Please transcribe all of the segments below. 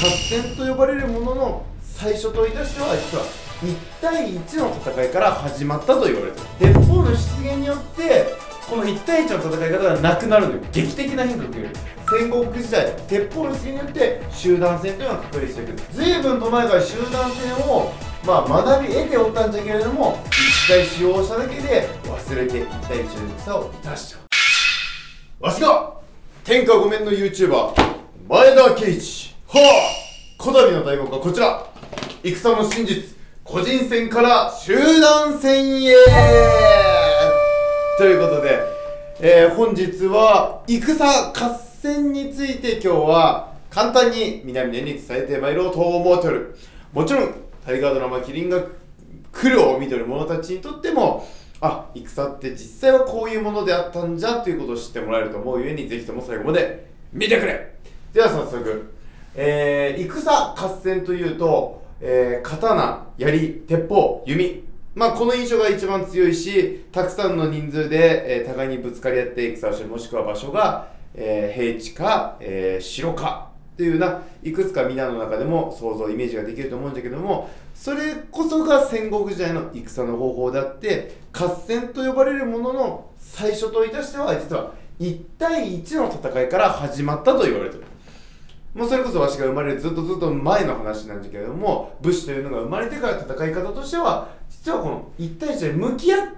合戦と呼ばれるものの最初といたしては、実は1対1の戦いから始まったと言われている。鉄砲の出現によってこの1対1の戦い方がなくなるのよ。劇的な変化が起きる。戦国時代、鉄砲の出現によって集団戦というのが確立していく。随分と前から集団戦を学び得ておったんじゃけれども、1回使用しただけで忘れて1対1の戦をいたしちゃう。わしが天下御免の YouTuber 前田圭一。はあ、こたびの題目はこちら。戦の真実、個人戦から集団戦へということで、本日は戦合戦について今日は簡単に皆々に伝えてまいろうと思っておる。もちろん大河ドラマ麒麟が来るを見ている者たちにとっても、戦って実際はこういうものであったんじゃということを知ってもらえると思うゆえに、ぜひとも最後まで見てくれ。では早速、戦合戦というと、刀、槍、鉄砲、弓、この印象が一番強いし、たくさんの人数で、互いにぶつかり合って戦をして、もしくは場所が、平地か、城かというようないくつか皆の中でも想像イメージができると思うんだけども、それこそが戦国時代の戦の方法であって、合戦と呼ばれるものの最初といたしては、実は1対1の戦いから始まったと言われている。もうそれこそわしが生まれるずっと前の話なんだけれども、武士というのが生まれてから戦い方としては、実はこの1対1で向き合って、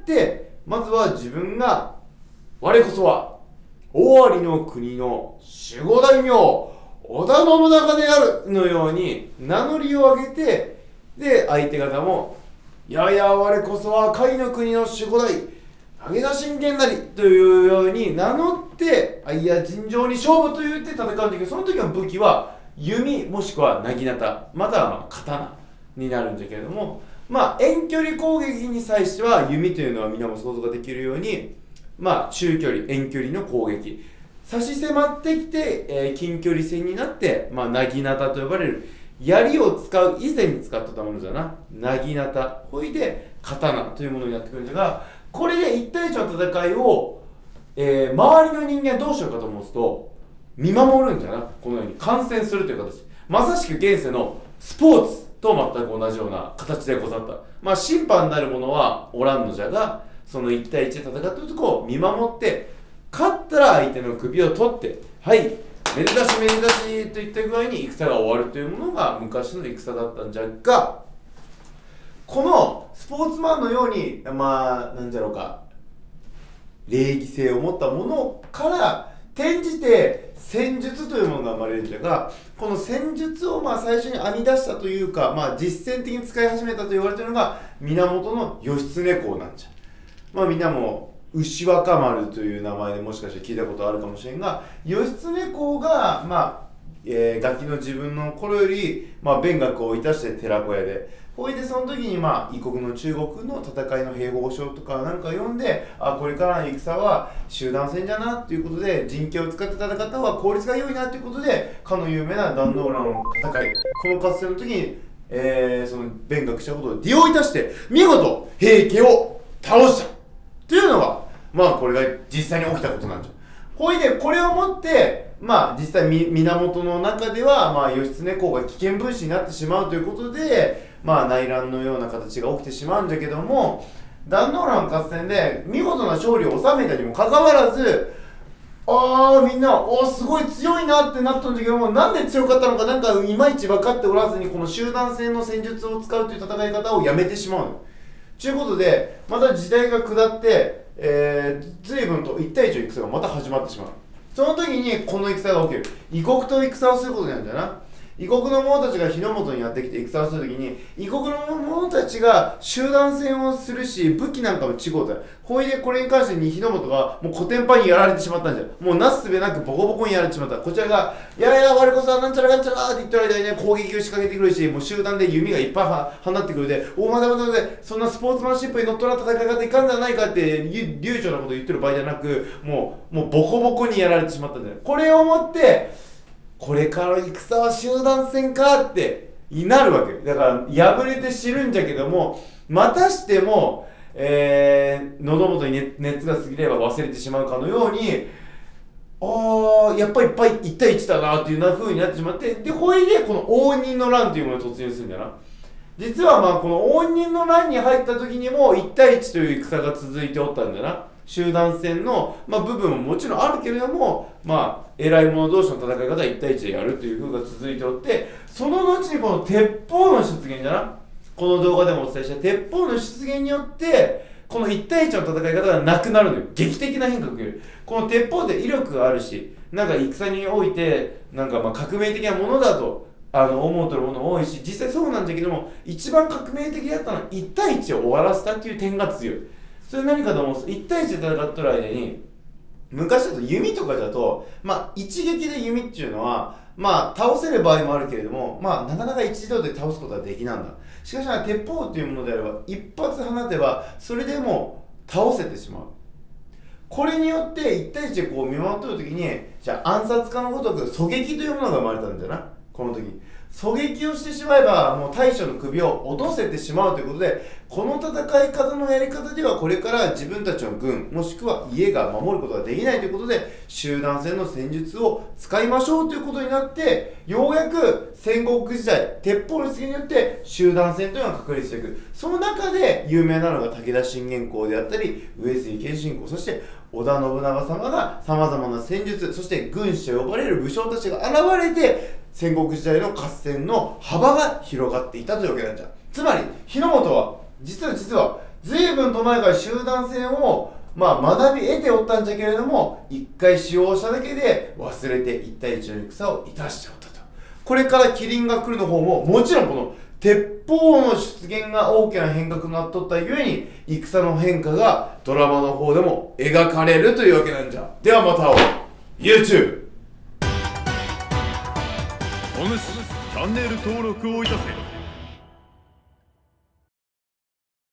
まずは自分が我こそは尾張の国の守護大名織田信長であるのように名乗りを上げて、で相手方も我こそは甲斐の国の守護大武田信玄なりというように名乗って、尋常に勝負と言って戦うんだけど、その時の武器は弓もしくは薙刀、または刀になるんだけれども、遠距離攻撃に際しては弓というのは皆も想像ができるように、中距離遠距離の攻撃、差し迫ってきて、近距離戦になって、薙刀と呼ばれる槍を使う以前に使ってたものじゃな、薙刀ほいで刀というものになってくるんだが、これで1対1の戦いを、周りの人間どうしようかと思うと見守るんじゃな、このように観戦するという形、まさしく現世のスポーツと全く同じような形でござった。審判なるものはおらんのじゃが、その1対1で戦っているところを見守って、勝ったら相手の首を取って、めでたしめでたしといった具合に戦が終わるというものが昔の戦だったんじゃが、このスポーツマンのようになんじゃろうか、礼儀性を持ったものから転じて戦術というものが生まれるんじゃが、この戦術を最初に編み出したというか、実践的に使い始めたと言われているのが源義経公なんじゃ。みんなも牛若丸という名前でもしかして聞いたことあるかもしれんが、義経公がガキの自分の頃より勉学をいたして寺子屋で、ほいでその時に異国の中国の戦いの兵法書とかなんか読んで、これからの戦は集団戦じゃなということで、陣形を使って戦った方は効率が良いなということで、かの有名な壇ノ浦の戦い、この合戦の時に、その勉学したことを利用いたして見事平家を倒したというのがこれが実際に起きたことなんじゃ。ほいでこれをもって実際源の中では義経公が危険分子になってしまうということで、内乱のような形が起きてしまうんだけども、壇ノ浦の合戦で見事な勝利を収めたにもかかわらず、みんなすごい強いなってなったんだけども、なんで強かったのかなんかいまいち分かっておらずに、この集団戦の戦術を使うという戦い方をやめてしまうのということで、また時代が下って、随分と1対1の戦がまた始まってしまう。その時にこの戦が起きる。異国と戦をすることになるんだよな。異国の者たちが日の本にやってきて戦をするときに、異国の者たちが集団戦をするし、武器なんかも違うだ。ほいでこれに関して日の本がもうコテンパンにやられてしまったんじゃ。もうなすすべなくボコボコにやられてしまった。こちらが我こそはなんちゃらかんちゃらって言ってる間にね、攻撃を仕掛けてくるし、もう集団で弓がいっぱい放ってくるで、まだで、そんなスポーツマンシップに乗っ取ら戦い方いかんじゃないかって流暢なこと言ってる場合じゃなく、もうボコボコにやられてしまったんだよ。これをもってこれから戦は集団戦かってなるわけだから、敗れて知るんじゃけども、またしても、喉元に熱が過ぎれば忘れてしまうかのように、 やっぱりいっぱい1対1だなっていう風になってしまって、でほいでこの応仁の乱というものに突入するんだな。実はまあこの応仁の乱に入った時にも1対1という戦が続いておったんだな。集団戦の、まあ、部分ももちろんあるけれども、まあ偉い者同士の戦い方は1対1でやるという風が続いておって、その後にこの鉄砲の出現だな。この動画でもお伝えした鉄砲の出現によってこの1対1の戦い方がなくなるのよ。劇的な変化が来る。この鉄砲って威力があるし、なんか戦においてなんかまあ革命的なものだと思うとるもの多いし、実際そうなんだけども、一番革命的だったのは1対1を終わらせたっていう点が強い。それ何かと思うと、1対1で戦っとる間に、昔だと弓とかだと、まあ一撃で弓っていうのはまあ倒せる場合もあるけれども、まあなかなか一度で倒すことはできないんだ。しかしながら鉄砲っていうものであれば一発放てばそれでも倒せてしまう。これによって1対1でこう見守ってる時に、じゃあ暗殺家のごとく狙撃というものが生まれたんだな。この時狙撃をしてしまえばもう大将の首を落とせてしまうということで、この戦い方のやり方ではこれから自分たちの軍もしくは家が守ることができないということで、集団戦の戦術を使いましょうということになって、ようやく戦国時代鉄砲の出現によって集団戦というのが確立していく。その中で有名なのが武田信玄公であったり上杉謙信公、そして織田信長様がさまざまな戦術、そして軍師と呼ばれる武将たちが現れて戦国時代の合戦の幅が広がっていたというわけなんじゃ。つまり日の本は実は随分と前から集団戦を学び得ておったんじゃけれども、一回使用しただけで忘れて1対1の戦をいたしておったと。これから麒麟が来るの方ももちろんこの鉄砲の出現が大きな変革となっとったゆえに、戦の変化がドラマの方でも描かれるというわけなんじゃ。ではまた会おう。 YouTube お主チャンネル登録をいたせ。